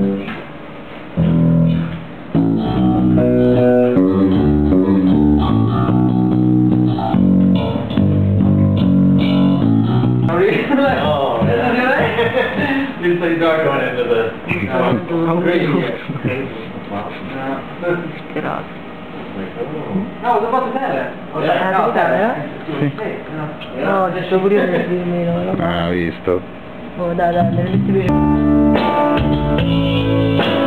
Inside dark going into the green. Grazie. No, lo posso vedere? No, adesso pure io devo dirmi. Ah, visto? Oh, dai, dai, le